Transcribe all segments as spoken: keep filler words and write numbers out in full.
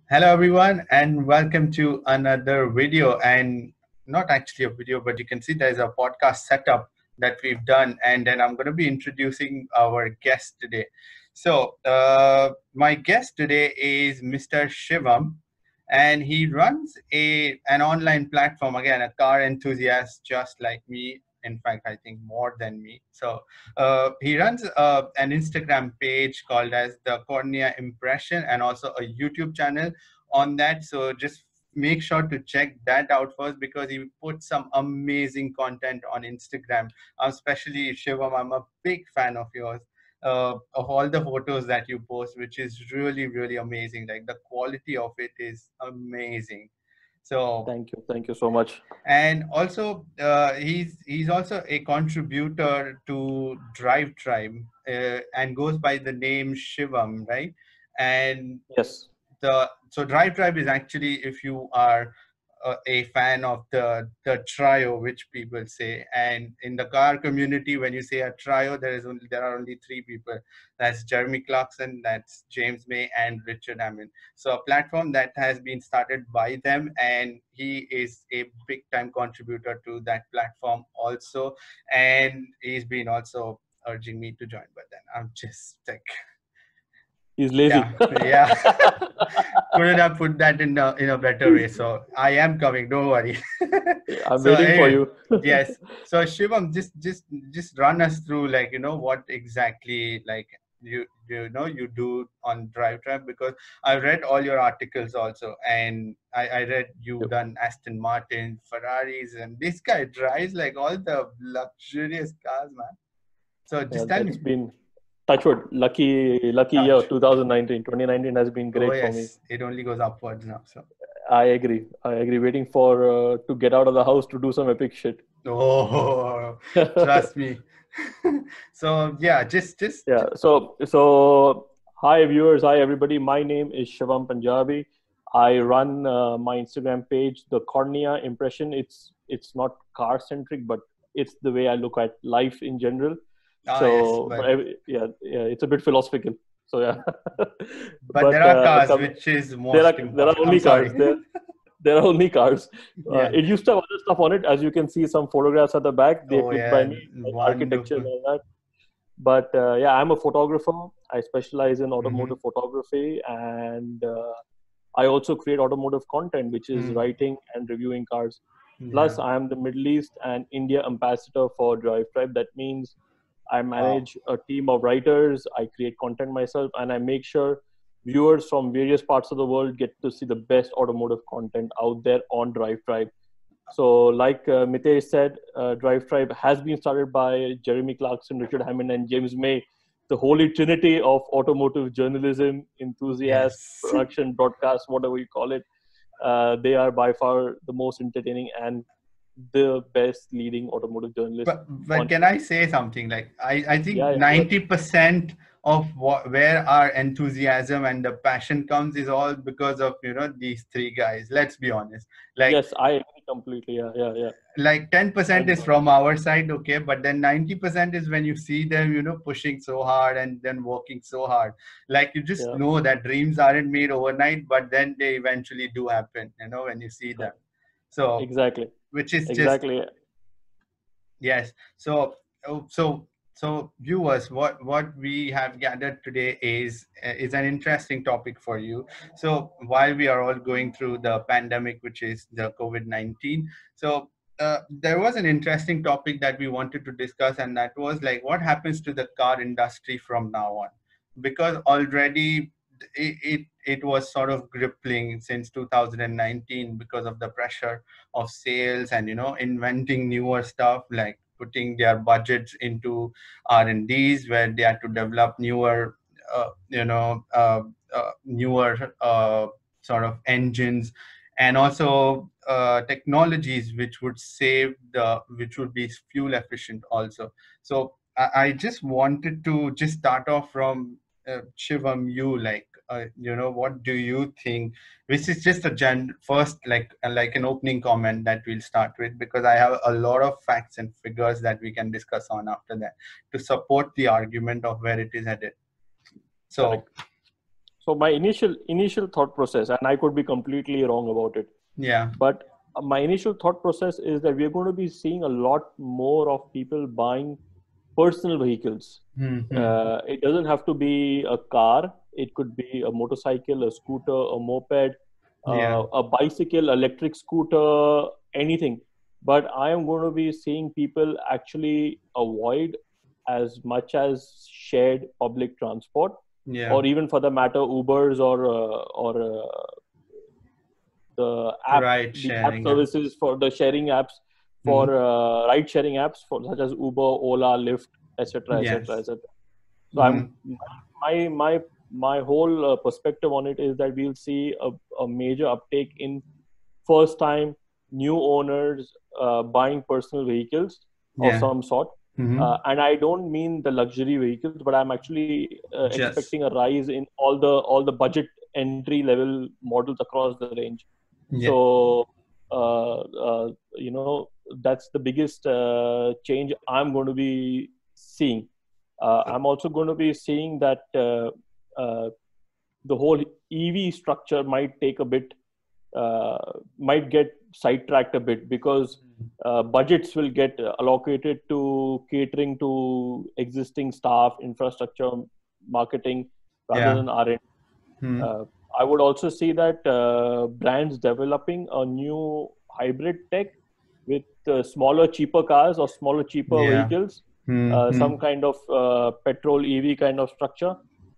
Hello, everyone, and welcome to another video. And not actually a video, but you can see there's a podcast setup that we've done. And then I'm going to be introducing our guest today. So, uh, my guest today is Mister Shivam, and he runs a an online platform. Again, a car enthusiast just like me. In fact, I think more than me. So, uh, he runs uh, an Instagram page called as the Cornea Impression, and also a YouTube channel on that. So just make sure to check that out first because he put some amazing content on Instagram. Uh, especially Shivam, I'm a big fan of yours. Uh, of all the photos that you post, which is really, really amazing. Like the quality of it is amazing. So Thank you. Thank you so much. and also uh, he's he's also a contributor to Drive Tribe uh, and goes by the name Shivam, right? And Yes. the so Drive Tribe is actually, if you are uh, a fan of the the trio, which people say, and in the car community, when you say a trio, there is only there are only three people. That's Jeremy Clarkson, that's James May, and Richard Hammond. So a platform that has been started by them, and he is a big time contributor to that platform also, and he's been also urging me to join, but then I'm just like, He's lazy. yeah, yeah. Couldn't have put that in a, in a better way. So I am coming. Don't worry. I'm So waiting for anyway, you. yes. So Shivam, just just just run us through, like, you know what exactly, like, you you know you do on Drive Tribe, because I read all your articles also, and I, I read you've Yep. done Aston Martin, Ferraris, and this guy drives like all the luxurious cars, man. So Yeah, just tell that's me. been touchwood. Lucky, lucky year. Touch. twenty nineteen. twenty nineteen has been Oh great for me. yes, it only goes upwards now. So. I agree. I agree. Waiting for uh, to get out of the house to do some epic shit. Oh, trust me. So yeah, just just Yeah. So, so hi viewers. Hi everybody. My name is Shivam Punjabi. I run uh, my Instagram page, the Cornea Impression. It's it's not car centric, but it's the way I look at life in general. ah yes, So, but but every, yeah, yeah, it's a bit philosophical. So yeah, but there but are uh, cars, come, which is there are most there are important. I'm only sorry. cars. There there are only cars. Uh, Yeah. it used to have other stuff on it, as you can see some photographs at the back. They're Oh clicked by yeah, me, like architecture and wonderful. all that. But uh, yeah, I'm a photographer. I specialize in Mm-hmm. automotive photography, and uh, I also create automotive content, which is Mm. writing and reviewing cars. Yeah. Plus, I am the Middle East and India ambassador for Drive Tribe. That means I Wow. manage a team of writers, I create content myself, and I make sure viewers from various parts of the world get to see the best automotive content out there on Drive Tribe. So, like uh, Mitesh said, uh, Drive Tribe has been started by Jeremy Clarkson, Richard Hammond, and James May, the holy trinity of automotive journalism, enthusiast, Yes. production, broadcast, whatever you call it. Uh, they are by far the most entertaining and the best leading automotive journalist But but on. can I say something? Like, I I think Yeah, yeah, go ahead. ninety percent of what where our enthusiasm and the passion comes is all because of, you know these three guys. Let's be honest. Like Yes, I agree completely. Yeah, yeah, yeah. like ten percent is And from our side, okay, but then ninety percent is when you see them, you know pushing so hard and then working so hard. Like, you just yeah, know that dreams aren't made overnight, but then they eventually do happen, you know when you see them. So exactly, which is just, exactly. yes. So, oh, so, so viewers, what what we have gathered today is uh, is an interesting topic for you. So, while we are all going through the pandemic, which is the COVID nineteen, so uh, there was an interesting topic that we wanted to discuss, and that was like, what happens to the car industry from now on, because already it, it it was sort of crippling since two thousand nineteen because of the pressure of sales and, you know inventing newer stuff, like putting their budgets into R and Ds, where they had to develop newer uh, you know uh, uh, newer uh, sort of engines, and also uh, technologies which would save the which would be fuel efficient also. So I, I just wanted to just start off from uh, Shivam, you, like, uh, you know what do you think, which is just a gen first, like uh, like an opening comment that we'll start with, because I have a lot of facts and figures that we can discuss on after that to support the argument of where it is headed. So Correct. so my initial initial thought process, and I could be completely wrong about it, Yeah. but my initial thought process is that we're going to be seeing a lot more of people buying personal vehicles. Mm-hmm. Uh, it doesn't have to be a car. It could be a motorcycle, a scooter, a moped, Yeah. uh, a bicycle, electric scooter, anything. But I am going to be seeing people actually avoid as much as shared public transport, Yeah. or even for the matter, Ubers or uh, or uh, the app, Right. the app Sharing. services for the sharing apps, for Mm-hmm. uh, ride sharing apps, for such as Uber, Ola, Lyft, et cetera, et cetera, Yes. et cetera. So Mm-hmm. I'm my my my whole uh, perspective on it is that we'll see a, a major uptake in first time new owners uh, buying personal vehicles of Yeah. some sort. Mm-hmm. Uh, and I don't mean the luxury vehicles, but I'm actually uh, Just. expecting a rise in all the all the budget entry level models across the range. Yeah. So uh, uh, you know, that's the biggest uh, change I'm going to be seeing. Uh, I'm also going to be seeing that uh, uh, the whole E V structure might take a bit, uh, might get sidetracked a bit, because uh, budgets will get allocated to catering to existing staff, infrastructure, marketing, rather Yeah. than R and D. Mm-hmm. Uh, I would also see that uh, brands developing a new hybrid tech with uh, smaller, cheaper cars or smaller, cheaper Yeah. vehicles, Mm-hmm. uh, some kind of uh, petrol E V kind of structure,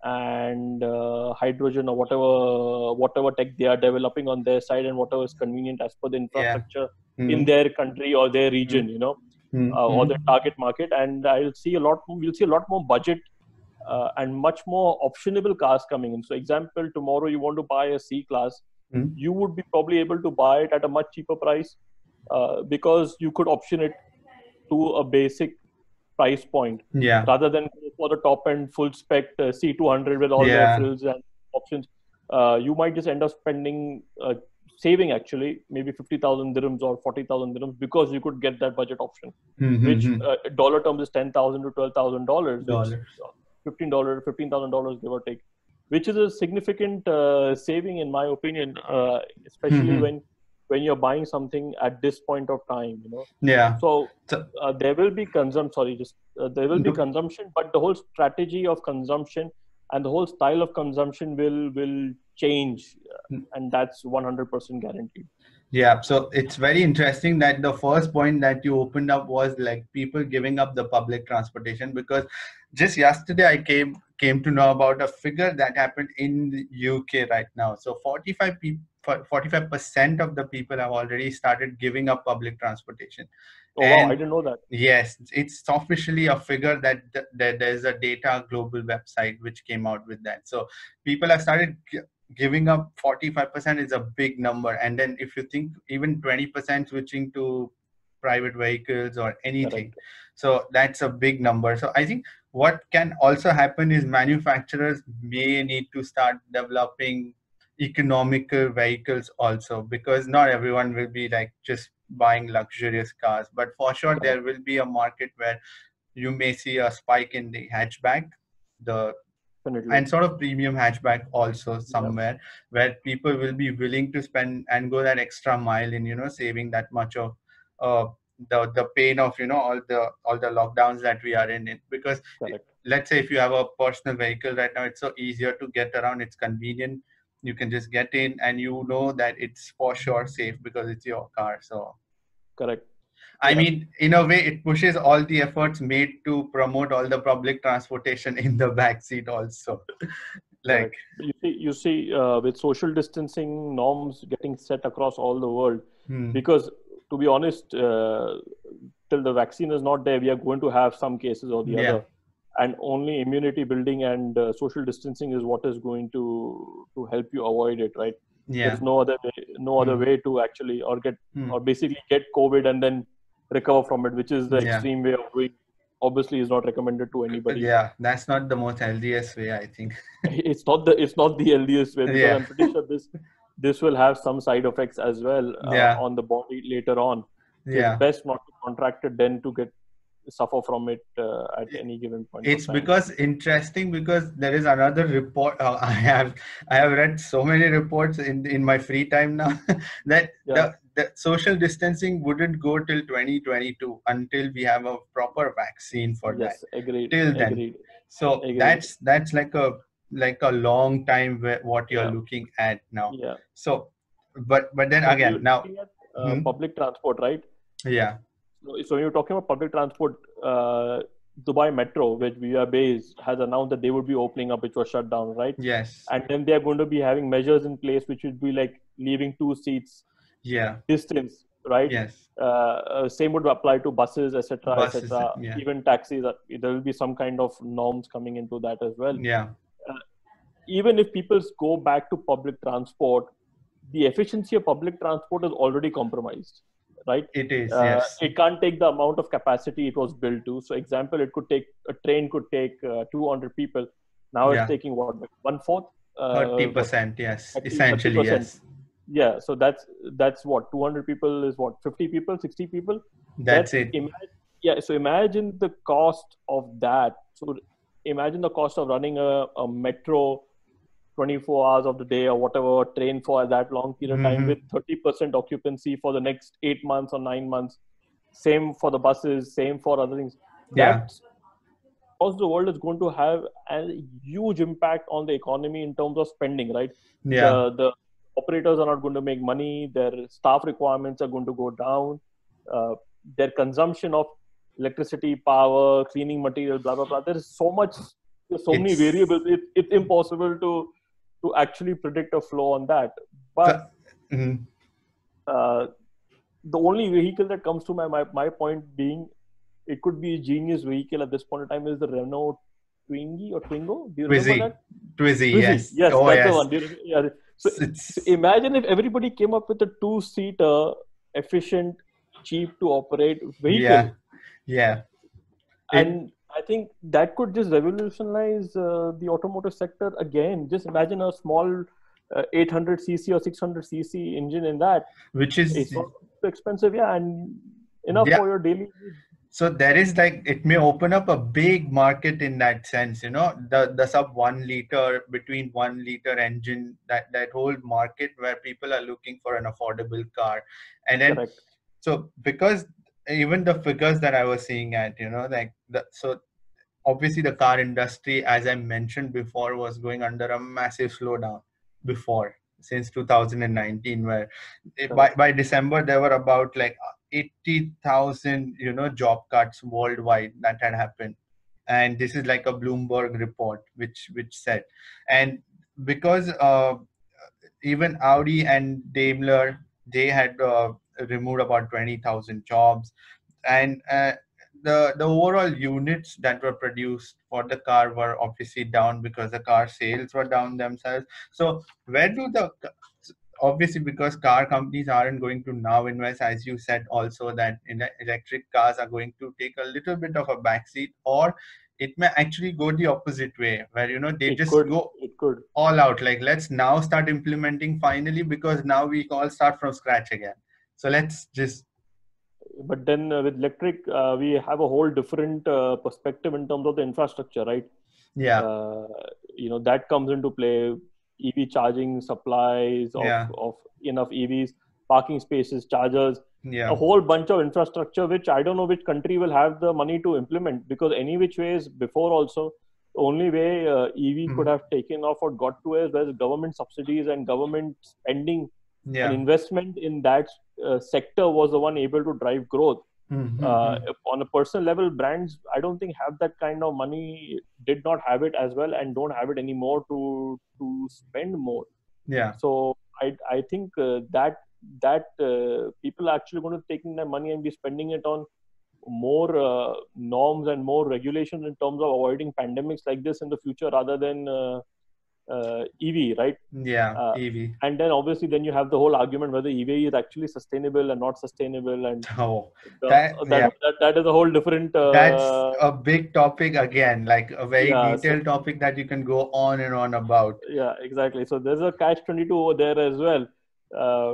and uh, hydrogen or whatever whatever tech they are developing on their side, and whatever is convenient as per the infrastructure Yeah. in Mm-hmm. their country or their region, you know, Mm-hmm. uh, or their target market. And I'll see a lot. We'll see a lot more budget uh, and much more optionable cars coming in. So, example, tomorrow you want to buy a C class, Mm-hmm. you would be probably able to buy it at a much cheaper price uh, because you could option it to a basic price point, Yeah. rather than go for the top end full spec uh, C two hundred with all Yeah. their frills and options. Uh, you might just end up spending, uh, saving actually maybe fifty thousand dirhams or forty thousand dirhams, because you could get that budget option, Mm-hmm. which uh, dollar terms is ten thousand to twelve thousand dollars, which Dollars. fifteen dollars, fifteen thousand dollars give or take, which is a significant uh, saving in my opinion, uh, especially Mm-hmm. when when you're buying something at this point of time, you know. Yeah. So So, uh, there will be consumption. Sorry, just uh, there will be the- consumption, but the whole strategy of consumption and the whole style of consumption will will change, uh, and that's one hundred percent guaranteed. Yeah, so it's very interesting that the first point that you opened up was like people giving up the public transportation, because just yesterday I came came to know about a figure that happened in the U K right now. So forty-five people, forty-five percent of the people have already started giving up public transportation. Oh And wow, I didn't know that. yes, it's officially a figure that, that there's a Data Global website which came out with that. So people have started g- giving up. Forty-five percent is a big number. And then if you think even twenty percent switching to private vehicles or anything, Correct. so that's a big number. So I think what can also happen is manufacturers may need to start developing economical vehicles also, because not everyone will be like just buying luxurious cars, but for sure Correct. there will be a market where you may see a spike in the hatchback, the Definitely. and sort of premium hatchback also somewhere, Yeah. where people will be willing to spend and go that extra mile in, you know, saving that much of uh, the the pain of, you know, all the all the lockdowns that we are in it. Because Correct. let's say if you have a personal vehicle right now, it's so easier to get around, it's convenient, you can just get in and you know that it's for sure safe because it's your car. So Correct. I Yeah. mean, in a way, it pushes all the efforts made to promote all the public transportation in the backseat also. Like, Correct. You see, you see, uh, with social distancing norms getting set across all the world, hmm, because to be honest, uh, till the vaccine is not there, we are going to have some cases or the yeah, other, and only immunity building and uh, social distancing is what is going to to help you avoid it, right? yeah, There's no other way, no other Hmm. way to actually or get hmm, or basically get COVID and then recover from it, which is the yeah, extreme way of doing. Obviously, is not recommended to anybody. yeah. That's not the most healthiest way, I think. It's not the it's not the healthiest way, because Yeah, I'm pretty sure this this will have some side effects as well uh, yeah, on the body later on. So it's yeah, best not to contract it then to get suffer from it uh, at any given point It's of time. because interesting because there is another report. Uh, I have I have read so many reports in in my free time now that Yeah. the, the social distancing wouldn't go till twenty twenty-two until we have a proper vaccine for Yes, that. agreed. Till then, Agreed. so Agreed. that's that's like a like a long time where, what you're Yeah. looking at now. Yeah. So, but but then So again you're now, looking at uh, hmm, public transport, right? yeah, So, so you're talking about public transport. Uh, Dubai Metro, which we are based, has announced that they would be opening up, which was shut down, right? yes, And then they are going to be having measures in place, which would be like leaving two seats yeah, distance, right? yes, Uh, uh, same would apply to buses, et cetera, et buses, cetera. yeah, Even taxis, uh, there will be some kind of norms coming into that as well. yeah, Uh, even if people go back to public transport, the efficiency of public transport is already compromised, right? it is, Uh, yes. it can't take the amount of capacity it was built to. So, example, it could take a train could take uh, two hundred people. Now it's Yeah. taking what, one fourth, thirty uh, percent, yes. thirty, Essentially, thirty percent. yes. Yeah. So that's that's what two hundred people is what fifty people, sixty people. That's that, it. Imagine, yeah. So imagine the cost of that. So imagine the cost of running a, a metro twenty-four hours of the day or whatever, train for that long period of time Mhm. with thirty percent occupancy for the next eight months or nine months. Same for the buses, same for other things. Yeah. That across the world is going to have a huge impact on the economy in terms of spending, right? Yeah. The, the operators are not going to make money. Their staff requirements are going to go down. Uh, their consumption of electricity, power, cleaning material, blah, blah, blah. There is so much, there's so many It's- variables. It, it's impossible to, to actually predict a flow on that. But Mhm. uh, the only vehicle that comes to my, my, my point being, it could be a genius vehicle at this point in time is the Renault Twingo or Twingo. Do you remember Twizy. that? Twizy, Twizy. yes. Yes, Oh, that's yes. the one. Do you remember? Yeah. So, It's- so imagine if everybody came up with a two-seater, efficient, cheap to operate vehicle. Yeah. Yeah. And I think that could just revolutionize uh, the automotive sector again. Just imagine a small uh, eight hundred c c or six hundred c c engine in that. Which is, It's not too expensive, yeah, and enough Yeah. for your daily needs. so there is like, it may open up a big market in that sense, you know, the, the sub one liter, between one liter engine, that, that whole market where people are looking for an affordable car. And then, Correct. so because even the figures that I was seeing at, you know, like the, so obviously the car industry, as I mentioned before, was going under a massive slowdown before, since two thousand nineteen, where it- by, by December there were about like eighty thousand, you know, job cuts worldwide that had happened. And this is like a Bloomberg report which which said, and because uh, even Audi and Daimler, they had uh, removed about twenty thousand jobs. And uh, the the overall units that were produced for the car were obviously down because the car sales were down themselves. So where do the, obviously because car companies aren't going to now invest, as you said also, that in electric cars are going to take a little bit of a backseat, or it may actually go the opposite way, where, you know, they It just could. go It could. all out, like, let's now start implementing finally, because now we all start from scratch again. So let's just, But then uh, with electric, uh, we have a whole different uh, perspective in terms of the infrastructure, right? yeah, Uh, you know, that comes into play. E V charging supplies of, Yeah. of enough E Vs, parking spaces, chargers, yeah, a whole bunch of infrastructure, which I don't know which country will have the money to implement, because any which ways before also, the only way uh, E V Hmm. could have taken off or got to is where government subsidies and government spending and yeah. investment in that uh, sector was the one able to drive growth. Mhm, Uh, mhm. on a personal level, brands, I don't think have that kind of money, did not have it as well, and don't have it anymore to to spend more. Yeah, So I I think uh, that that uh, people are actually going to taking their money and be spending it on more uh, norms and more regulations in terms of avoiding pandemics like this in the future, rather than uh, uh, E V, right? yeah, Uh, E V. And then obviously then you have the whole argument whether E V is actually sustainable and not sustainable, and Oh, the, that, that, yeah, that that is a whole different. Uh, that's a big topic again, like a very Yeah, so- detailed topic that you can go on and on about. yeah, exactly. So there's a catch twenty-two over there as well. Um,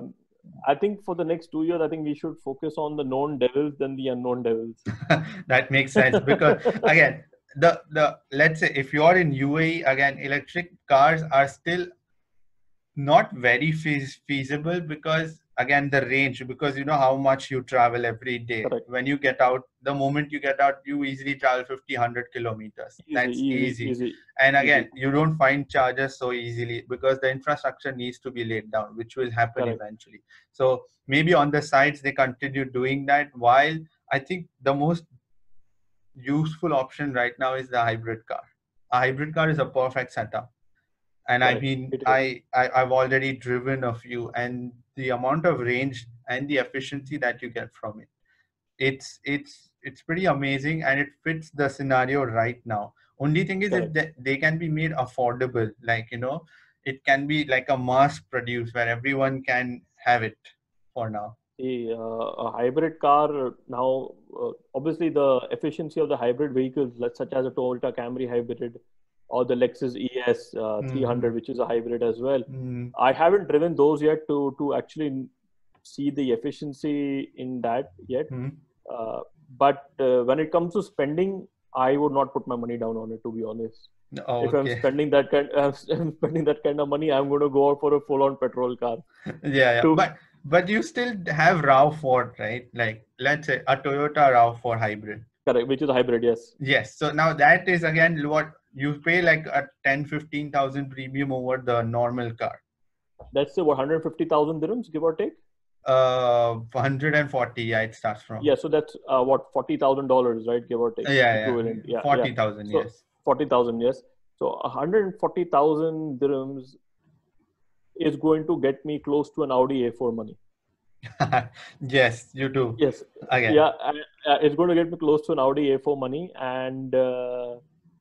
I think for the next two years, I think we should focus on the known devils than the unknown devils. That makes sense because again, the the let's say if you're in U A E, again, electric cars are still not very feas- feasible because again the range, because you know how much you travel every day. Correct. When you get out, the moment you get out, you easily travel fifty, one hundred kilometers. Easy, That's easy, easy. easy, And again, easy. you don't find chargers so easily because the infrastructure needs to be laid down, which will happen Correct. eventually. So maybe on the sides they continue doing that, while I think the most useful option right now is the hybrid car. A hybrid car is a perfect setup. And I Correct. mean, It is. I, I I've already driven a few, and the amount of range and the efficiency that you get from it, it's it's it's pretty amazing, and it fits the scenario right now. Only thing is, if Correct. they, they can be made affordable, like you know, it can be like a mass produce where everyone can have it for now. The uh, a hybrid car now, uh, obviously the efficiency of the hybrid vehicles, like, such as a Toyota Camry hybrid or the Lexus E S uh, three hundred, Mm-hmm. which is a hybrid as well. Mm-hmm. I haven't driven those yet to to actually see the efficiency in that yet. Uh, but uh, when it comes to spending, I would not put my money down on it, to be honest. Oh, If I'm okay. spending that kind, I'm spending that kind of money, I'm going to go out for a full-on petrol car. Yeah, yeah. To But but you still have RAV four, right? Like let's say a Toyota RAV four hybrid. correct, which is a hybrid, yes. Yes. So now that is again what you pay, like a ten, fifteen thousand premium over the normal car. That's what, one hundred fifty thousand dirhams, give or take. Uh, one hundred forty, yeah, it starts from. Yeah, so that's uh, what, forty thousand dollars, right, give or take. Yeah, Equivalent. yeah. Yeah, forty yeah. thousand, So yes. forty thousand, yes. So one hundred forty thousand dirhams is going to get me close to an Audi A four money. Yes, you do. Yes. Again. Yeah, and, uh, it's going to get me close to an Audi A four money. And uh,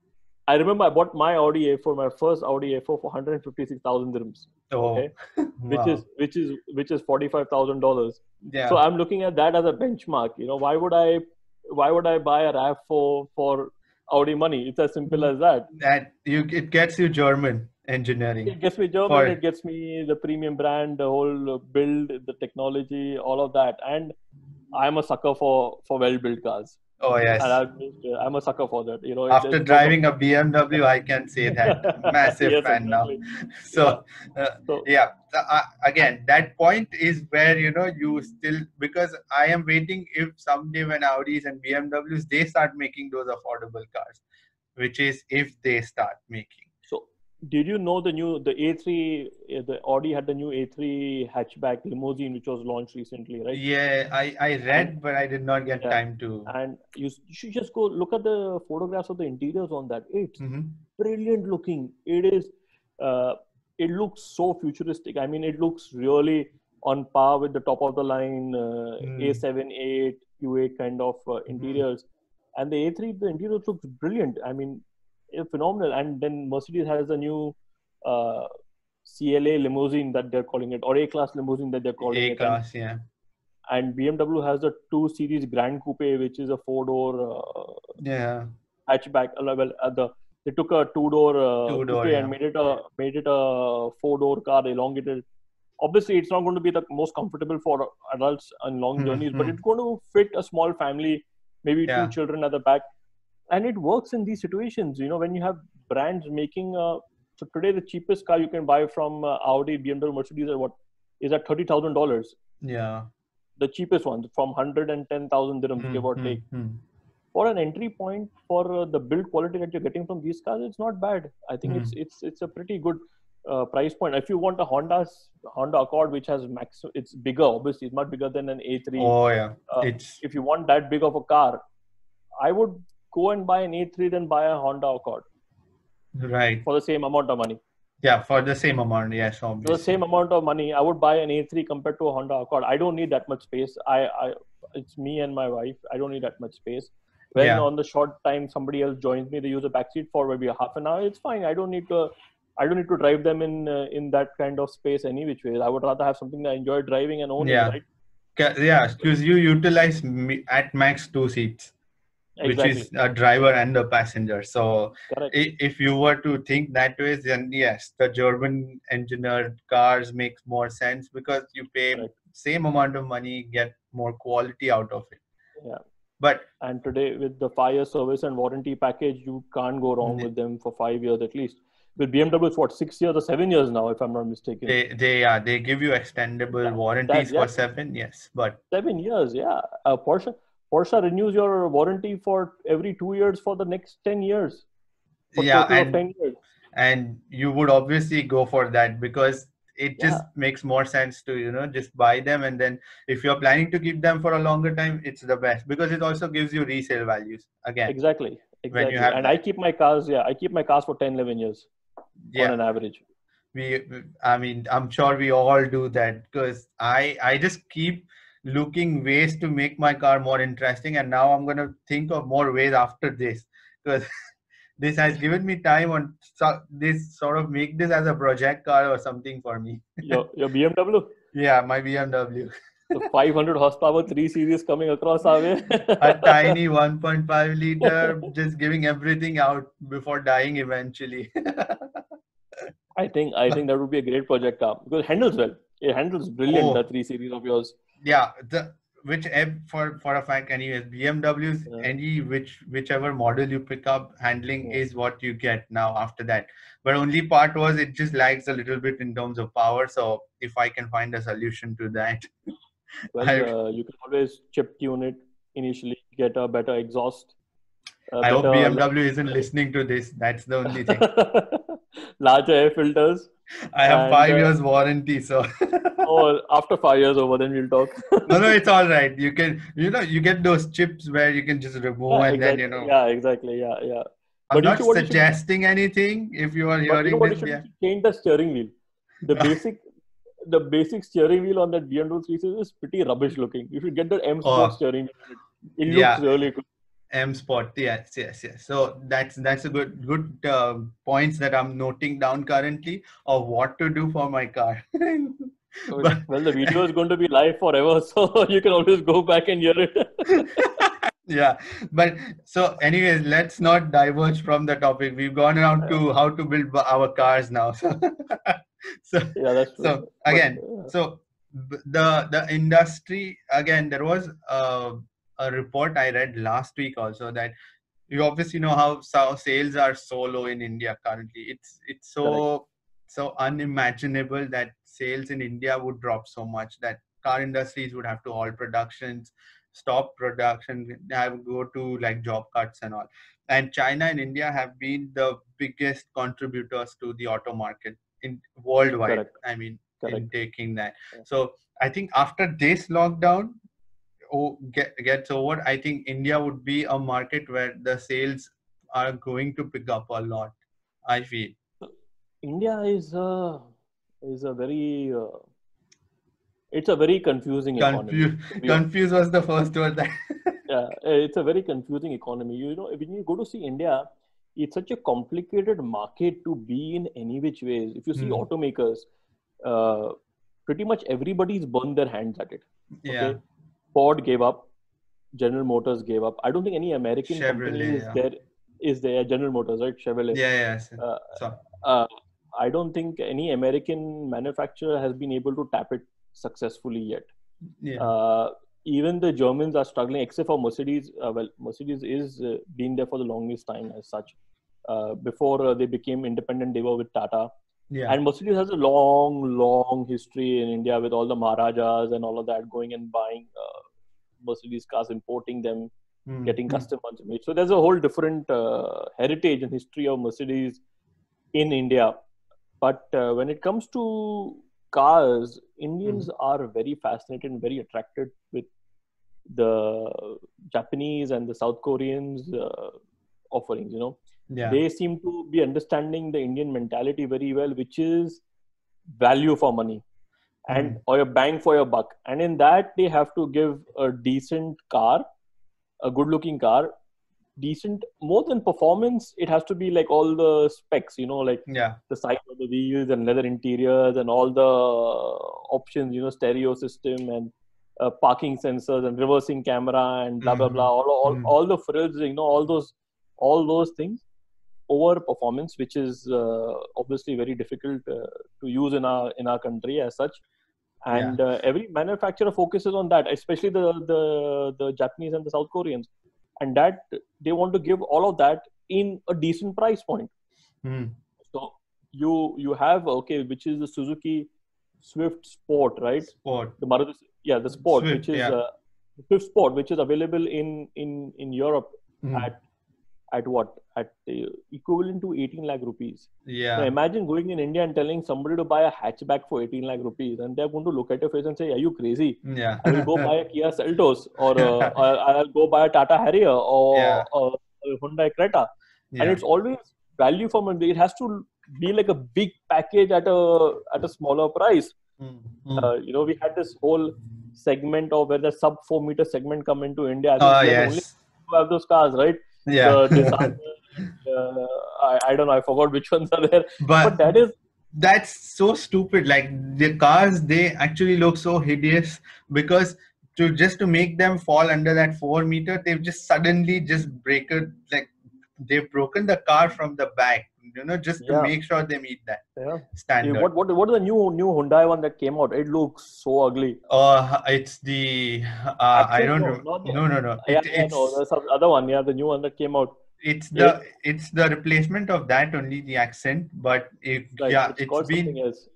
I remember I bought my Audi A four, my first Audi A four, for one hundred fifty-six thousand dirhams. Oh, Okay, which wow. is which is which is forty-five thousand dollars. Yeah. So I'm looking at that as a benchmark. You know, why would I why would I buy a RAV four for Audi money? It's as simple as that. That you it gets you German engineering. It gets me German, For- it gets me the premium brand, the whole build, the technology, all of that. And I'm a sucker for for well built cars. Oh yes. And I'm, I'm a sucker for that. You know, After it's driving a B M W, I can say that. Massive yes, fan exactly. now. So, uh, So yeah. So, uh, again, that point is where you know you still, because I am waiting if someday when Audis and B M Ws they start making those affordable cars, which is if they start making. So, did you know the new the A three? uh, The Audi had the new A three hatchback limousine, which was launched recently, right? Yeah, I I read, but I did not get Yeah. time to. And you, you should just go look at the photographs of the interiors on that. It's Mhm. brilliant looking. It is. Uh, it looks so futuristic. I mean, it looks really on par with the top of the line uh, Mm. A seven, A eight, Q eight kind of uh, interiors. And the A three, the interior looks brilliant. I mean, it's phenomenal. And then Mercedes has a new uh, C L A limousine that they're calling it, or A class limousine that they're calling A it. And, class, yeah. and B M W has a two series Grand Coupe, which is a four door uh, Yeah. hatchback. uh, Well, uh, the they took a two door uh, Two-door, coupe yeah. and made it a made it a four door car, elongated. Obviously, it's not going to be the most comfortable for adults on long Hmm, journeys, but hmm. it's going to fit a small family, maybe Yeah. two children at the back, and it works in these situations. You know, when you have brands making. Uh, so today, the cheapest car you can buy from uh, Audi, B M W, Mercedes, are what is at thirty thousand dollars. Yeah. The cheapest one from one hundred ten thousand dirhams, Hmm, give or hmm, take. hmm. For an entry point for uh, the build quality that you're getting from these cars, it's not bad. I think Hmm. it's it's it's a pretty good uh, price point. If you want a Honda's Honda Accord, which has max, it's bigger. Obviously, it's much bigger than an A three. Oh yeah. Uh, It's if you want that big of a car, I would go and buy an A three than buy a Honda Accord right. for the same amount of money. Yeah, for the same amount, yes, For the obviously. same amount of money, I would buy an A three compared to a Honda Accord. I don't need that much space. I, I it's me and my wife. I don't need that much space. When Yeah. on the short time somebody else joins me, they use a backseat for maybe a half an hour. It's fine. I don't need to. I don't need to drive them in uh, in that kind of space any which way. I would rather have something that I enjoy driving and owning. Yeah. Right? Ca- Yeah, because you utilize me- at max two seats. which is Exactly. a driver and a passenger. So Correct. i- if you were to think that way, then yes, the German engineered cars makes more sense because you pay Correct. same amount of money, get more quality out of it. Yeah. But And today, with the five year service and warranty package, you can't go wrong n- with them for five years at least. With B M W, it's what, six years or seven years now, if I'm not mistaken. they they yeah they give you extendable That, that warranties yeah, for seven, yes, but seven years. Yeah. Uh, Porsche, Porsche renews your warranty for every two years for the next ten years, for yeah, total of and ten years. and you would obviously go for that because it Yeah, just makes more sense to you know just buy them, and then if you're planning to keep them for a longer time, it's the best because it also gives you resale values again exactly. when you Exactly. have And I that. keep my cars, yeah, I keep my cars for ten, eleven years on Yeah, an average. we I mean I'm sure we all do that because i i just keep looking ways to make my car more interesting, and now I'm going to think of more ways after this because this has given me time on so, this sort of make this as a project car or something for me. Your, your B M W, Yeah, my BMW. the five hundred horsepower three series coming across our way. A tiny one point five liter, just giving everything out before dying eventually. I think I think that would be a great project car because it handles well. It handles brilliant. The Oh, three series of yours. yeah. The which ev- for for a fact, anyways, B M W's Yeah, any which whichever model you pick up, handling yeah. is what you get now after that. But only part was it just lags a little bit in terms of power. So if I can find a solution to that, Well, I uh, you can always chip tune it initially, get a better exhaust, a I hope better B M W isn't listening to this. That's the only thing. larger air filters, I have and five uh, years warranty, so or after five years over, then we'll talk. no, no, it's all right. You can, you know, you get those chips where you can just remove Yeah, and then, you exactly. know, Yeah, exactly. Yeah, yeah. I'm But you not should what you should suggesting anything if you are but you know hearing what you this. should do? Yeah. You should change the steering wheel. The basic the basic steering wheel on that B M W three series is pretty rubbish looking. You should get the M Sport Oh, steering wheel. It looks yeah. really good. M Sport. Yes, yes, yes. So that's that's a good good uh, points that I'm noting down currently of what to do for my car. Well, But well, the video is going to be live forever, so you can always go back and hear it. yeah, but so anyways, let's not diverge from the topic. We've gone around Yeah, to how to build b- our cars now. So, so, yeah, that's true. so But again, uh, so b- the the industry again. There was a, a report I read last week also that you obviously know how so sales are so low in India currently. It's it's correct, so so unimaginable that sales in India would drop so much that car industries would have to halt productions, stop production, have go to like job cuts and all. And China and India have been the biggest contributors to the auto market in worldwide. correct, I mean, in correct. taking that. Yeah. So I think after this lockdown, oh, get, gets over, I think India would be a market where the sales are going to pick up a lot. I feel. So India is a is a very uh, it's a very confusing economy. Confused. To be honest. Confused was the first word that. Yeah, it's a very confusing economy. You know, when you go to see India, it's such a complicated market to be in any which ways. If you see Hmm. automakers, uh, pretty much everybody's burned their hands at it. Yeah. Okay, Ford gave up, General Motors gave up. I don't think any American company Chevrolet. is Yeah. there. Is there General Motors, right? Chevrolet. Yeah. Yes. Uh, So. uh, I don't think any American manufacturer has been able to tap it successfully yet. Yeah. Uh, even the Germans are struggling, except for Mercedes. Uh, well, Mercedes is uh, been there for the longest time as such. Uh, before uh, they became independent, they were with Tata. Yeah. And Mercedes has a long, long history in India with all the Maharajas and all of that going and buying uh, Mercedes cars, importing them, Hmm. getting Hmm. custom ones made. So there's a whole different uh, heritage and history of Mercedes in India. But uh, when it comes to cars, Indians are very fascinated and very attracted with the Japanese and the South Koreans uh, offerings. You know, Yeah. they seem to be understanding the Indian mentality very well, which is value for money and Hmm. or a bang for your buck. And in that, they have to give a decent car, a good-looking car, decent more than performance. It has to be like all the specs, you know, like Yeah. the size of the wheels and leather interiors and all the options, you know, stereo system and uh, parking sensors and reversing camera and blah blah Mm-hmm. blah. All all, Mm-hmm. all the frills, you know, all those all those things over performance, which is uh, obviously very difficult uh, to use in our in our country as such. Yeah. And uh, every manufacturer focuses on that, especially the, the the Japanese and the South Koreans, and that they want to give all of that in a decent price point. Mm. So you you have, okay, which is the Suzuki Swift Sport, right? Sport. The Maruti, yeah, the Sport, Swift. which is Yeah. uh, Swift Sport, which is available in in in Europe Mm. at at what, at uh, equivalent to eighteen lakh rupees. Now Yeah. imagine going in India and telling somebody to buy a hatchback for eighteen lakh rupees, and they're going to look at your face and say, "Are you crazy? Yeah. I will go buy a Kia Seltos, or uh, I- I'll go buy a Tata Harrier, or Yeah. a, a Hyundai Creta." And Yeah. it's always value for money. It has to be like a big package at a at a smaller price. Mm. Mm. Uh, you know, we had this whole segment of where the sub four meter segment come into India. I think Oh we are the only yes. who have those cars, right? Yeah. The Designer, and, uh, I, I don't know, I forgot which ones are there. But But that is, that's so stupid. Like the cars, they actually look so hideous because to just to make them fall under that four meter, they've just suddenly just break it. Like they've broken the car from the back, you know, just to yeah, make sure they meet that yeah. Eh, standard. What what what is the new new Hyundai one that came out? It looks so ugly. Uh, it's the uh, I Accent, don't no, rem- not the, no no no. yeah, It yeah, no, it's there's some other one. Yeah, the new one that came out. it's It the it's the replacement of that only, the accent. But it, Right, yeah, it's it's called something been else.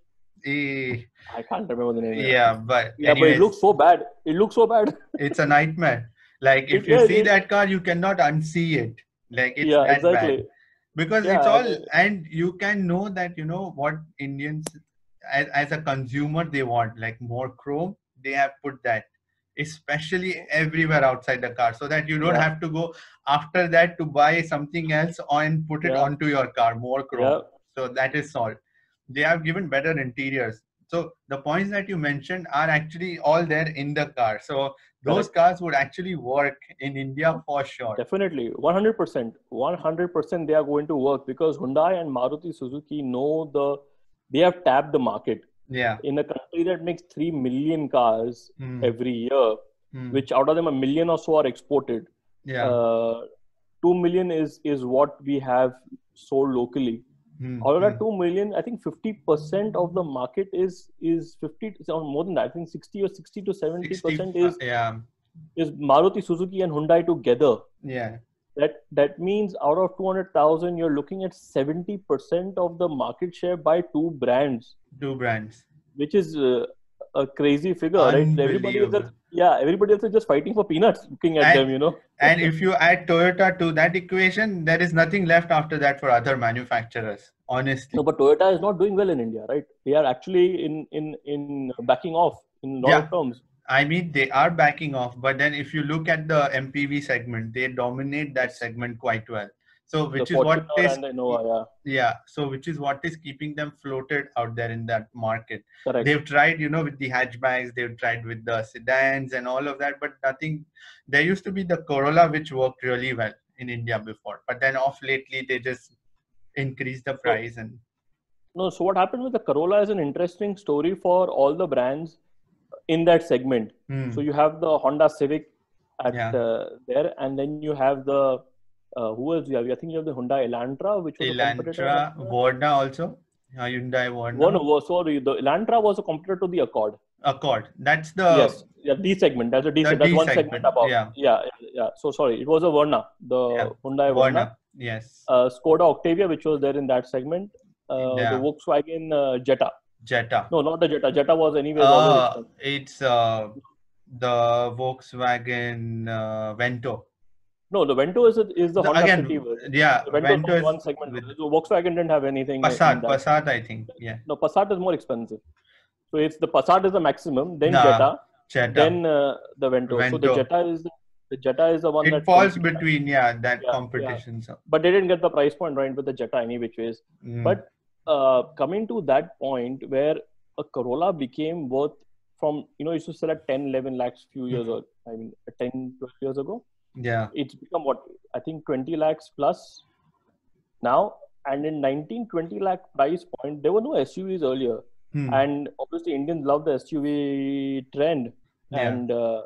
a I can't remember the name. Yeah, yeah. But yeah, but it anyways, looks so bad. It looks so bad. it's a nightmare. Like It, if you yeah, see it, that car, you cannot unsee it. Like it's yeah, that bad exactly. because it's Yeah, all, and, uh, and you can know that, you know what Indians as, as a consumer they want, like more chrome. They have put that, especially everywhere outside the car, so that you don't yeah, have to go after that to buy something else and put it yeah, onto your car, more chrome. yeah. So that is solved. They have given better interiors. So the points that you mentioned are actually all there in the car. So those Correct. cars would actually work in India for sure. Definitely, one hundred percent, one hundred percent they are going to work because Hyundai and Maruti Suzuki know the, they have tapped the market. Yeah. In a country that makes three million cars Hmm. every year, Hmm. which out of them a million or so are exported, Yeah. uh, two million is, is what we have sold locally. Hmm. Out of that Hmm. two million, I think fifty percent of the market is, is fifty, or more than that, I think sixty or sixty to seventy percent sixty, is, yeah. is Maruti Suzuki and Hyundai together. Yeah. That that means out of two hundred thousand, you're looking at seventy percent of the market share by two brands, Two brands. which is uh, a crazy figure, right? Everybody else, Unbelievable. yeah, everybody else is just fighting for peanuts, looking at And them, you know. and if you add Toyota to that equation, there is nothing left after that for other manufacturers, honestly. No, but Toyota is not doing well in India, right? They are actually in in in backing off in a lot Yeah. of terms. I mean, they are backing off, but then if you look at the M P V segment, they dominate that Yes. segment quite well. So The which is what Fortuner is and the Innova, yeah, yeah, so which is what is keeping them floated out there in that market. correct. They've tried, you know, with the hatchbacks, they've tried with the sedans and all of that, but nothing. There used to be the Corolla, which worked really well in India before, but then off lately they just increased the So, price. And no, so what happened with the Corolla is an interesting story for all the brands in that segment. hmm, So you have the Honda Civic at yeah, uh, there, and then you have the uh, who else you have? I think you have the Hyundai Elantra, which was a competitor. Elantra, Of, uh, Varna also, uh, Hyundai one Varna, was sorry, the Elantra was a competitor to the Accord. Accord. That's the Yes, yeah, D segment. That's a D the segment. That's D one segment segment. above. Yeah, Yeah, yeah, yeah. So sorry, it was a Verna, the yeah, Hyundai Verna, Varna. Yes, uh, Skoda Octavia, which was there in that segment, uh, the yeah, Volkswagen uh, Jetta. Jetta. No, not the Jetta. Jetta was anyways always Uh, expensive. it's uh, the Volkswagen uh, Vento. No, the Vento is a, is the The, Honda City again, version. yeah, The Vento is Vento only is one segment. with So Volkswagen didn't have anything in Passat. that. Passat, I think. Yeah. No, Passat is more expensive. So it's the Passat is the maximum, then Nah, Jetta, Jetta. then uh, the Vento. So the Vento. Jetta is the, the Jetta is the one It that falls competed. between, yeah, that Yeah, yeah. competition. So. But they didn't get the price point right with the Jetta any which ways. Mm. But uh, coming to that point where a Corolla became worth from, you know, it used to sell at ten, eleven lakhs few years ago. I mean, ten, twelve years ago. Yeah. It's become what, I think twenty lakhs plus now. And in nineteen, twenty lakh price point, there were no S U Vs earlier. Hmm. And obviously Indians love the S U V trend. Yeah. and uh,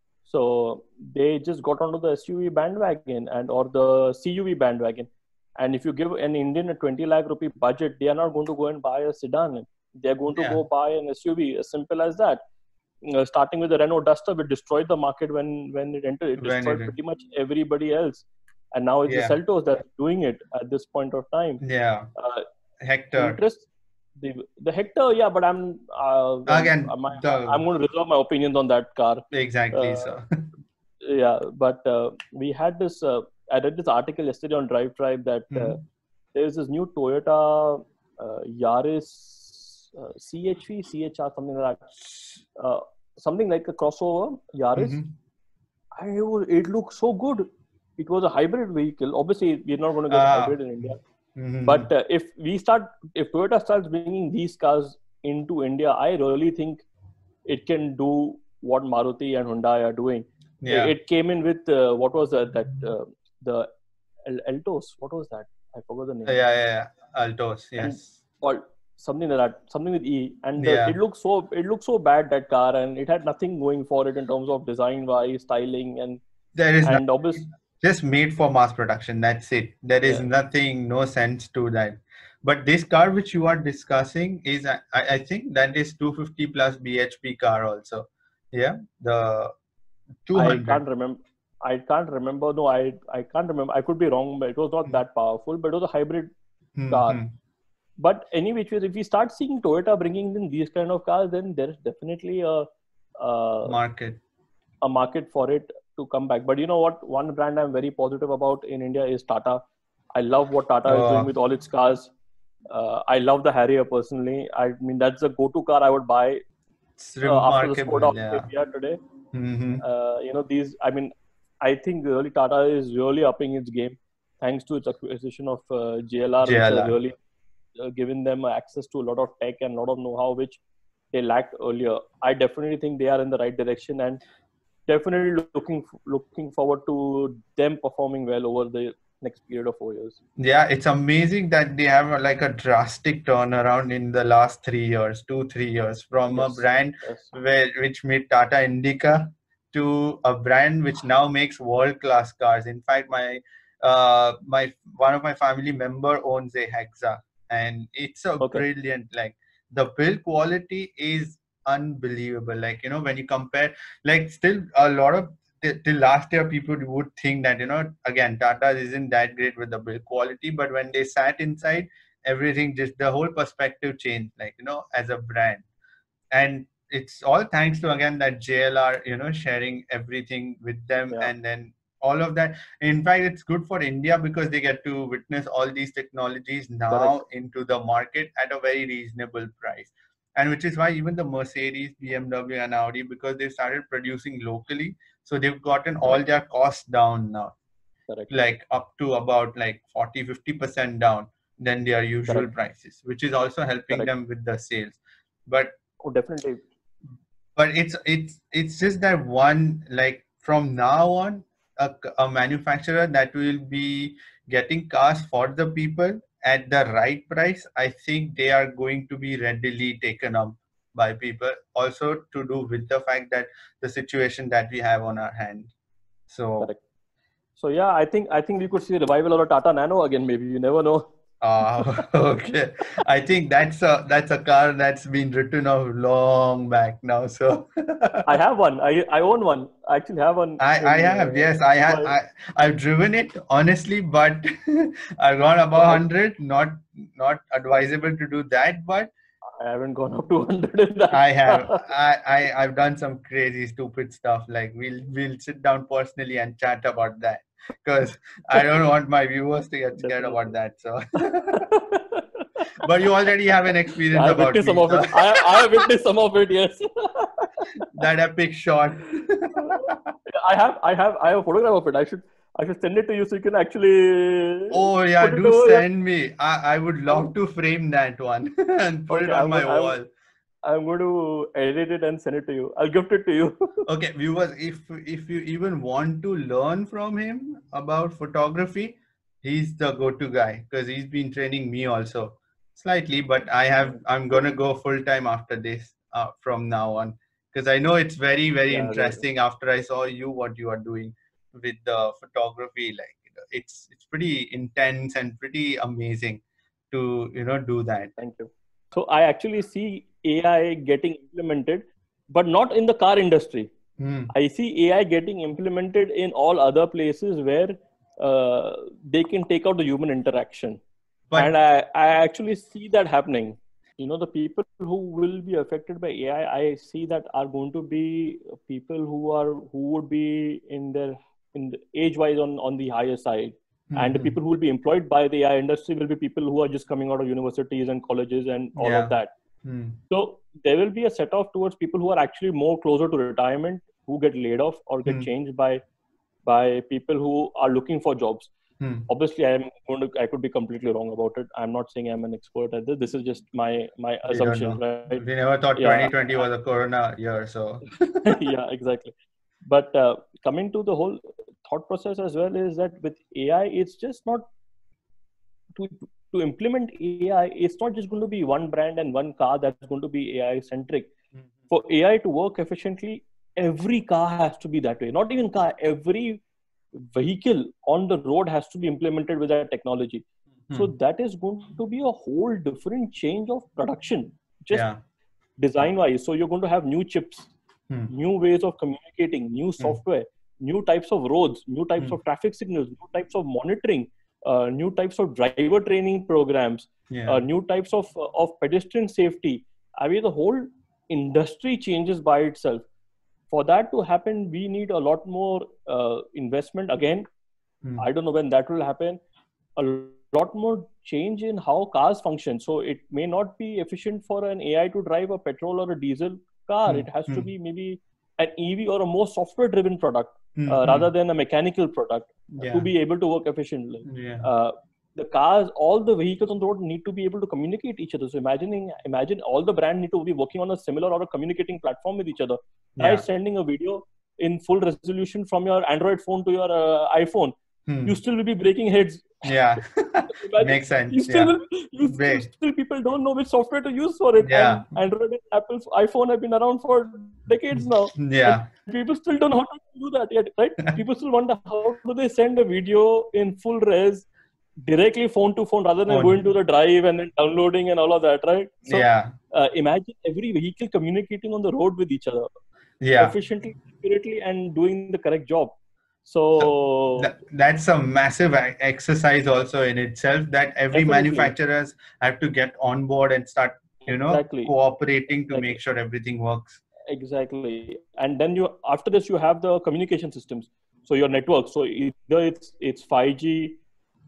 so they just got onto the S U V bandwagon and or the C U V bandwagon. And if you give an Indian a twenty lakh rupee budget, they are not going to go and buy a sedan. They are going to Yeah. go buy an S U V, as simple as that. Uh, starting with the Renault Duster, which destroyed the market when when it entered. It When destroyed it, pretty much everybody else, and now it's the yeah. Seltos that's doing it at this point of time. Yeah. Uh, Hector. interest the the Hector, yeah, but I'm uh, well, Again, I'm, the I'm going to reserve my opinions on that car. exactly Uh, so. yeah, but uh, we had this. Uh, I read this article yesterday on Drive Tribe that uh, Mhm. there's this new Toyota uh, Yaris uh, C H V, C H R, something like that. Uh, something like a crossover Yaris. Mhm. And it, was, it looked so good. It was a hybrid vehicle. Obviously, we're not going to get Ah. hybrid in India. Mhm. But uh, if we start, if Toyota starts bringing these cars into India, I really think it can do what Maruti and Hyundai are doing. Yeah. It, it came in with uh, what was that? That uh, the El- Altos. What was that? I forgot the name. Yeah, yeah, yeah. Altos, And- yes. Or something like that. Something with E. And uh, Yeah. it looked so. It looked so bad, that car, and it had nothing going for it in terms of design wise, styling, and There is and no, obviously. just made for mass production. That's it. There is Yeah. nothing, no sense to that. But this car which you are discussing is, I, I think that is two fifty plus B H P car also. Yeah, the two I hundred. can't remember. I can't remember. No, I I can't remember. I could be wrong, but it was not that powerful. But it was a hybrid car. Mhm. But any which way, if we start seeing Toyota bringing in these kind of cars, then there's definitely a a, Market. a market for it to come back. But you know what? One brand I'm very positive about in India is Tata. I love what Tata is Oh. doing with all its cars. Uh, I love the Harrier personally. I mean, that's a go-to car I would buy It's uh, after the remarkable. Skoda Yeah. Octavia today. Mhm. Uh, you know, these, I mean, I think really Tata is really upping its game thanks to its acquisition of uh, J L R, which J L R. has really uh, given them access to a lot of tech and a lot of know-how which they lacked earlier. I definitely think they are in the right direction, and definitely looking looking forward to them performing well over the next period of four years. Yeah, it's amazing that they have a, like a drastic turnaround in the last three years, two, three years, from a Yes. brand Yes. where which made Tata Indica to a brand which now makes world-class cars. In fact, my uh my one of my family member owns a Hexa, and it's a Okay. brilliant, like the build quality is unbelievable. Like, you know, when you compare, like still a lot of till till last year people would think that, you know, again Tata isn't that great with the build quality, but when they sat inside, everything just the whole perspective changed, like, you know, as a brand. And it's all thanks to again that J L R, you know, sharing everything with them, Yeah. and then all of that. In fact, it's good for India because they get to witness all these technologies now Correct. into the market at a very reasonable price. And which is why even the Mercedes, B M W, and Audi, because they started producing locally, so they've gotten all Correct. their costs down now, Correct. like up to about like forty, fifty percent down than their usual Correct. prices, which is also helping Correct. them with the sales. But Oh, definitely. but it's it's it's just that one, like from now on, a, a manufacturer that will be getting cars for the people at the right price, I think they are going to be readily taken up by people, also to do with the fact that the situation that we have on our hand. So Correct. So yeah, I think I think we could see a revival of a Tata Nano again. Maybe you never know. uh, okay, I think that's a that's a car that's been written off long back now. So I have one. I I own one. I actually have one. I, I in, have, uh, yes, I have, Dubai. I, I've driven it honestly, but I've gone above Okay. one hundred, not, not advisable to do that, but I haven't gone up to one hundred in that. I have, I, I, I've done some crazy, stupid stuff. Like we'll, we'll sit down personally and chat about that, because I don't want my viewers to get scared about that. So, but you already have an experience I have about witnessed me, some of so it. I, I have witnessed some of it. Yes. that epic shot. I have. I have. I have a photograph of it. I should. I should send it to you so you can actually. Oh yeah, put it do over here. send me. I, I would love to frame that one and put it Okay, on I'm my going. I'm, wall. I'm going to edit it and send it to you. I'll gift it to you. Okay, viewers, if if you even want to learn from him about photography, he's the go-to guy because he's been training me also slightly, but I have I'm gonna go full time after this uh, from now on, because I know it's very, very Yeah, right. interesting. After I saw you, what you are doing with the photography, like you know, it's it's pretty intense and pretty amazing to you know do that. Thank you. So I actually see A I getting implemented, but not in the car industry. Hmm. I see A I getting implemented in all other places where uh, they can take out the human interaction. But And I, I actually see that happening. You know, the people who will be affected by A I, I see that are going to be people who are who would be in their in the age-wise on, on the higher side. And the hmm, people who will be employed by the A I industry will be people who are just coming out of universities and colleges and all of yeah. that. Hmm. So there will be a set off towards people who are actually more closer to retirement, who get laid off or get Hmm. changed by by people who are looking for jobs. Hmm. Obviously, I'm going to I could be completely wrong about it. I'm not saying I'm an expert at this. This is just my my We don't assumption, know. right? We never thought Yeah, twenty twenty was a corona year, so yeah, exactly. But uh, coming to the whole thought process as well is that with A I, it's just not to to implement A I. It's not just going to be one brand and one car that's going to be A I centric. For A I to work efficiently, every car has to be that way. Not even car, every vehicle on the road has to be implemented with that technology. So Hmm. that is going to be a whole different change of production, just yeah. design wise. So you're going to have new chips, Hmm. new ways of communicating, new Hmm. software, new types of roads, new types Hmm. of traffic signals, new types of monitoring, uh, new types of driver training programs, Yeah. uh, new types of uh, of pedestrian safety. I mean, the whole industry changes by itself. For that to happen, we need a lot more uh, investment. Again, Hmm. I don't know when that will happen. A lot more change in how cars function. So it may not be efficient for an A I to drive a petrol or a diesel car. Hmm. It has to Hmm. be maybe an E V or a more software-driven product Hmm. uh, Hmm. rather than a mechanical product uh, to Yeah. be able to work efficiently. Yeah. Uh, the cars, all the vehicles on the road need to be able to communicate each other. So imagining, imagine all the brand need to be working on a similar or a communicating platform with each other. Try Yeah. sending a video in full resolution from your Android phone to your uh, iPhone. Hmm. You still will be breaking heads. Yeah. Imagine Makes sense. you still Yeah. will, you still, Great. still people don't know which software to use for it. Yeah. And Android and Apple's iPhone have been around for decades now, and Yeah. people still don't know how to do that yet, right? People still wonder how do they send a video in full res directly phone to phone rather than going to On. the drive and then downloading and all of that, right? So Yeah. uh, imagine every vehicle communicating on the road with each other Yeah. efficiently, accurately, and doing the correct job. So So that, that's a massive e- exercise also in itself, that every definitely, manufacturers have to get on board and start, you know, exactly, cooperating to exactly. make sure everything works. Exactly. And then you after this you have the communication systems. So your network. So either it's it's five G,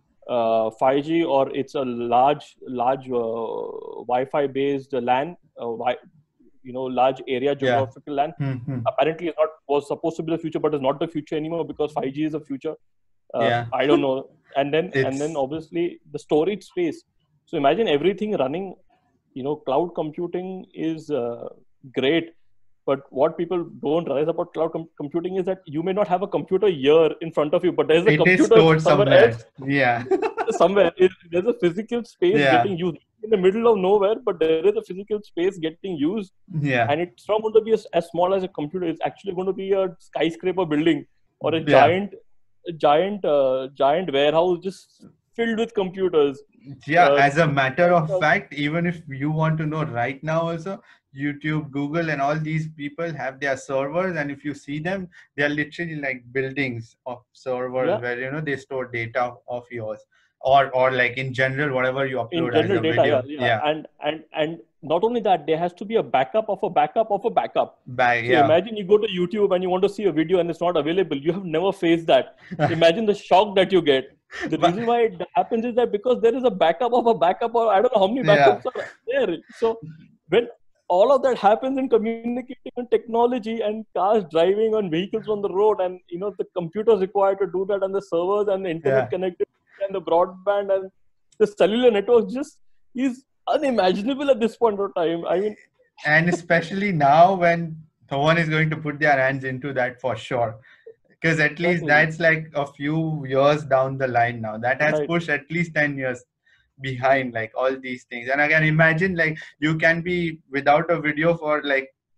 uh, five G, or it's a large large uh, Wi-Fi based LAN, uh, wi- you know, large area Yeah. geographical LAN. Hmm. Apparently, it's not was supposed to be the future, but it's not the future anymore because five G is the future. Uh, Yeah. I don't know. And then and then It's obviously the storage space. So imagine everything running. You know, cloud computing is uh, great, but what people don't realize about cloud com- computing is that you may not have a computer here in front of you, but there's a it is computer stored somewhere somewhere. else, Yeah. somewhere. It- There's a physical space Yeah. getting used in the middle of nowhere, but there is a physical space getting used, Yeah. and it's not going to be as, as small as a computer. It's actually going to be a skyscraper building or a Yeah. giant, a giant, uh, giant warehouse just filled with computers. Yeah, Uh, as a matter of fact, even if you want to know right now also, YouTube, Google, and all these people have their servers, and if you see them, they are literally like buildings of servers yeah, where you know they store data of yours, or or like in general whatever you in upload as general a data, yeah, video. yeah, Yeah. and and and not only that, there has to be a backup of a backup of a backup. By So yeah. imagine you go to YouTube and you want to see a video and it's not available. You have never faced that. Imagine the shock that you get. The But reason why it happens is that because there is a backup of a backup, or I don't know how many yeah. backups are there. So when all of that happens in communicating and technology and cars driving on vehicles on the road, and you know the computers required to do that, and the servers and the internet Yeah. connectivity and the broadband and the cellular network just is unimaginable at this point of time. I mean, And especially now when no one is going to put their hands into that for sure, because at least exactly that's like a few years down the line now, that has right. pushed at least ten years behind like all these things. And I can imagine like you can be without a video for like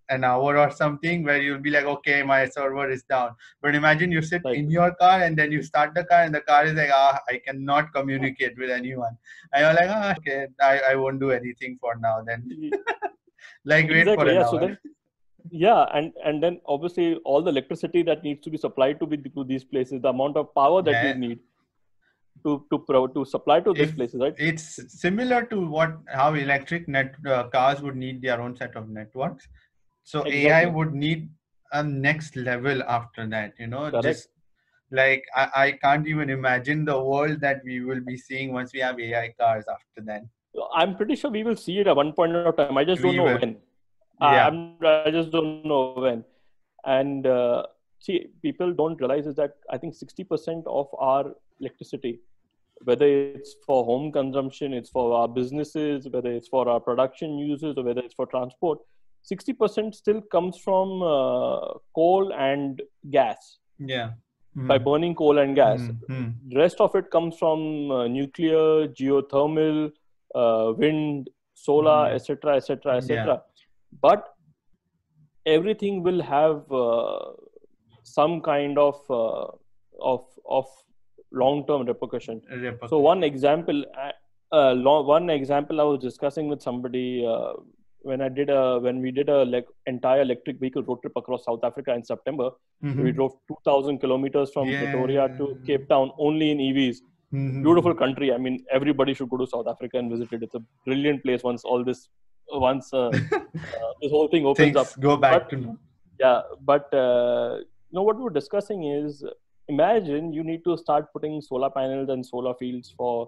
an hour or something where you'll be like, okay, my server is down. But imagine you sit Right. in your car and then you start the car and the car is like, ah, I cannot communicate with anyone. And you're like, ah, okay, I, I won't do anything for now then. Like wait for Exactly. an Yeah. hour. So then, yeah, and and then obviously all the electricity that needs to be supplied to be to these places, the amount of power that we Yeah. need to to pro, to supply to these If places, right? it's similar to what how electric net uh, cars would need their own set of networks, so A I Exactly. would need a next level after that. You know, Correct. just like I, I can't even imagine the world that we will be seeing once we have A I cars after that. I'm pretty sure we will see it at one point of time. I just don't We know will, when. I- yeah, I'm I just don't know when. And uh, see, people don't realize is that I think sixty percent of our electricity, whether it's for home consumption, it's for our businesses, whether it's for our production uses, or whether it's for transport, sixty percent still comes from uh, coal and gas, yeah. by Mm, burning coal and gas. mm, mm. The rest of it comes from uh, nuclear, geothermal, uh, wind, solar, Yeah, et cetera, et cetera, et yeah. cetera. But everything will have uh, some kind of uh, of of long-term repercussion. So Repercussion. one example, uh, uh, lo- one example I was discussing with somebody uh, when I did a when we did a like entire electric vehicle road trip across South Africa in September. We Mm-hmm. drove two thousand kilometers from Pretoria Yeah. to Cape Town only in E Vs. Mm-hmm. Beautiful country. I mean, everybody should go to South Africa and visit it. It's a brilliant place once all this once uh, uh, this whole thing opens up. Things go back But to normal. yeah, but uh, you know what we're discussing is, imagine you need to start putting solar panels and solar fields for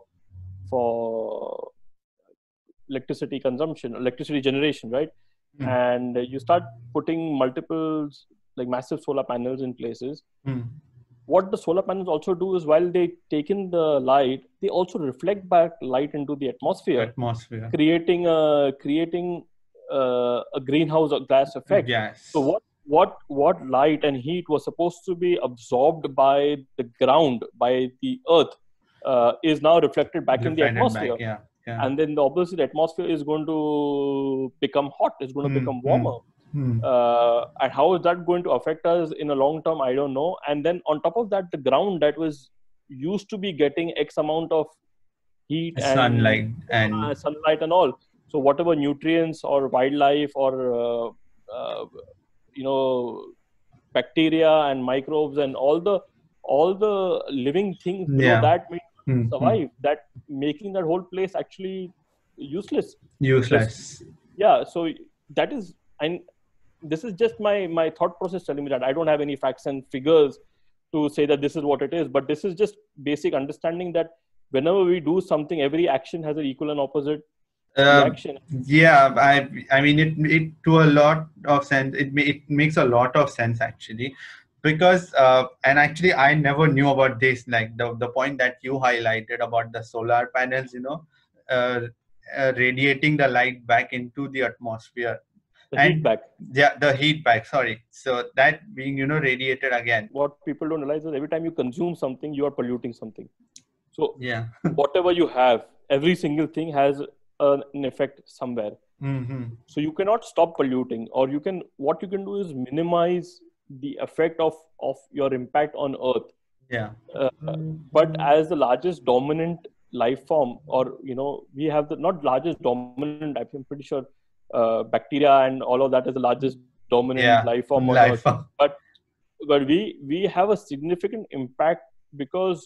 for electricity consumption, electricity generation, right? Mm. And you start putting multiple like massive solar panels in places. Mm. What the solar panels also do is, while they take in the light, they also reflect back light into the atmosphere, Atmosphere. creating a creating uh, a greenhouse gas effect. Yes. So what what what light and heat was supposed to be absorbed by the ground, by the earth, uh, is now reflected back in the Reflected atmosphere. back, yeah. Yeah. And then the, obviously the atmosphere is going to become hot, it's going to Mm, become mm, warmer. mm. Uh, and how is that going to affect us in a long term, I don't know. And then on top of that, the ground that was used to be getting X amount of heat and Sunlight and uh, sunlight and all, so whatever nutrients or wildlife or uh, uh, you know bacteria and microbes and all the all the living things below yeah. that may Mm, mm. survive, that making that whole place actually useless. Useless. Just, yeah, so that is, and this is just my my thought process telling me that. I don't have any facts and figures to say that this is what it is, but this is just basic understanding that whenever we do something, every action has an equal and opposite Uh, reaction. yeah, I I mean it it to a lot of sense. It ma- it makes a lot of sense actually, because uh, and actually I never knew about this. Like the the point that you highlighted about the solar panels, you know, uh, uh, radiating the light back into the atmosphere. The And heat back. yeah, the heat back. Sorry, so that being you know radiated again. What people don't realize is every time you consume something, you are polluting something. So Yeah. whatever you have, every single thing has an, an effect somewhere. Mm-hmm. So you cannot stop polluting, or you can. What you can do is minimize the effect of of your impact on Earth. Yeah. Uh, but as the largest dominant life form, or you know, we have the not largest dominant. I'm pretty sure uh, bacteria and all of that is the largest dominant Yeah. life form on Life. Earth. But but we we have a significant impact because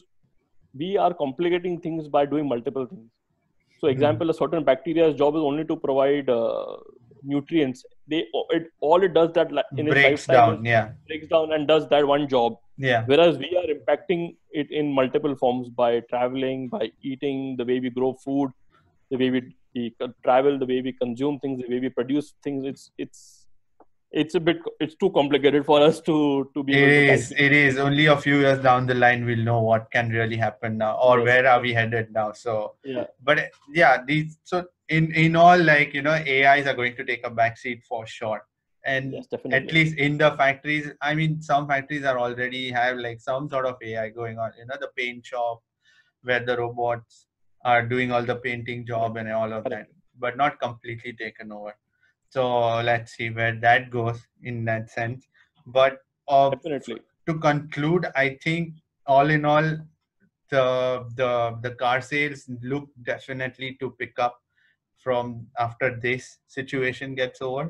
we are complicating things by doing multiple things. So, example, a certain bacteria's job is only to provide uh, nutrients. They it all it does that in its breaks lifetime down. is Yeah. breaks down and does that one job. Yeah. Whereas we are impacting it in multiple forms by traveling, by eating, the way we grow food, the way we, we travel, the way we consume things, the way we produce things. It's it's it's a bit it's too complicated for us to to be It able to is. calculate. It is. Only a few years down the line, we'll know what can really happen now, or Yes. where are we headed now. So, Yeah. but yeah, these. So in in all, like you know, A Is are going to take a backseat for sure. And Yes, at definitely. least in the factories, I mean, some factories are already have like some sort of A I going on. You know, the paint shop where the robots are doing all the painting job and all of that, Correct. but not completely taken over. So let's see where that goes in that sense. But uh, Definitely. to conclude, I think all in all, the the the car sales look definitely to pick up from after this situation gets over.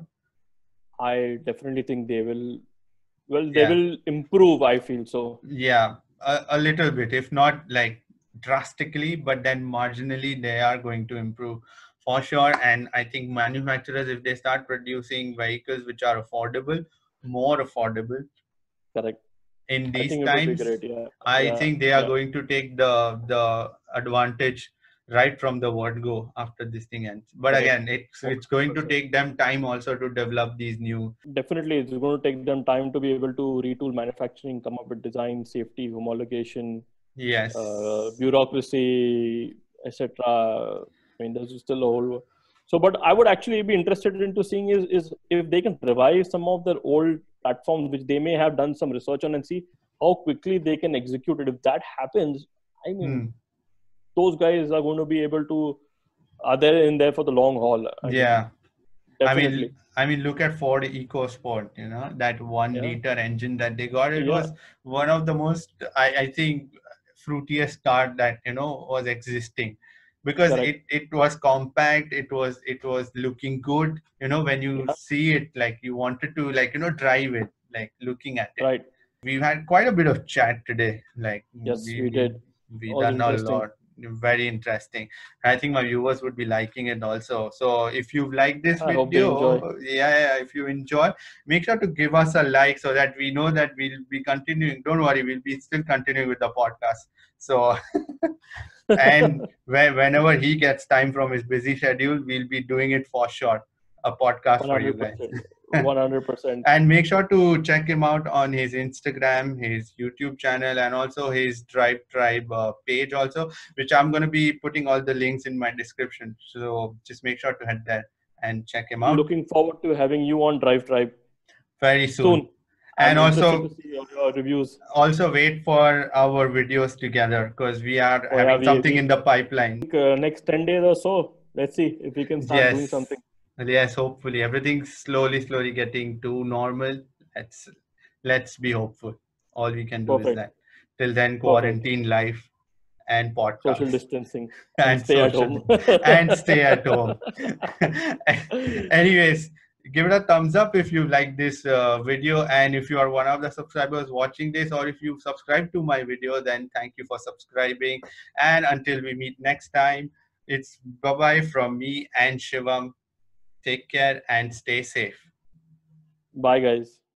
I definitely think they will, well, they Yeah, will improve, I feel so. yeah, a, a little bit, if not like drastically, but then marginally they are going to improve for sure. And I think manufacturers, if they start producing vehicles which are affordable, more affordable Correct. in I these think it would be times, great. Yeah. I Yeah. think they are Yeah. going to take the the advantage right from the word go after this thing ends. But Correct. again, it's it's going to one hundred percent. take them time also to develop these new. Definitely, it's going to take them time to be able to retool manufacturing, come up with design, safety, homologation, uh, Yes. bureaucracy, et cetera. I mean, there's still a whole. So, but I would actually be interested into seeing is is if they can revive some of their old platforms, which they may have done some research on, and see how quickly they can execute it. If that happens, I mean, Hmm. those guys are going to be able to are there in there for the long haul. I mean, Yeah. I definitely. mean, I mean, look at Ford EcoSport. You know that one Yeah. liter engine that they got. It Yeah. was one of the most, I, I think, fruitiest car that you know was existing, because Correct. it it was compact. It was it was looking good. You know, when you Yeah. see it, like you wanted to like you know drive it, like looking at it. Right. We've had quite a bit of chat today. Like Yes, we we we did. we Was done a interesting. lot. Very interesting. I think my viewers would be liking it also. So if you like this I hope they enjoy. video, yeah, yeah, if you enjoy, make sure to give us a like so that we know that we'll be continuing. Don't worry, we'll be still continuing with the podcast. So and when, whenever he gets time from his busy schedule, we'll be doing it for sure. A podcast for you guys. one hundred percent. one hundred percent. And make sure to check him out on his Instagram, his YouTube channel, and also his Drive Tribe uh, page also, which I'm going to be putting all the links in my description. So just make sure to head there and check him out Looking forward to having you on Drive Tribe very soon. soon. And I'm interested to also see your, your reviews. also wait for our videos together, because we are Oh yeah, having we something we in the pipeline. uh, next ten days or so. Let's see if we can start doing Yes. something. Yes, hopefully everything's slowly, slowly getting to normal. Let's let's be hopeful. All we can do is Perfect. that. Till then, Perfect. quarantine life and Social podcast distancing and and stay at social home. and stay at home. Anyways, give it a thumbs up if you like this uh, video, and if you are one of the subscribers watching this, or if you subscribe to my video, then thank you for subscribing. And until we meet next time, it's bye bye from me and Shivam. Take care and stay safe. Bye, guys.